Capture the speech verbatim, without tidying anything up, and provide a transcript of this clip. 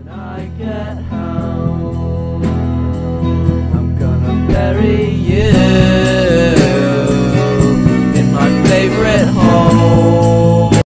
When I get home, I'm gonna bury you.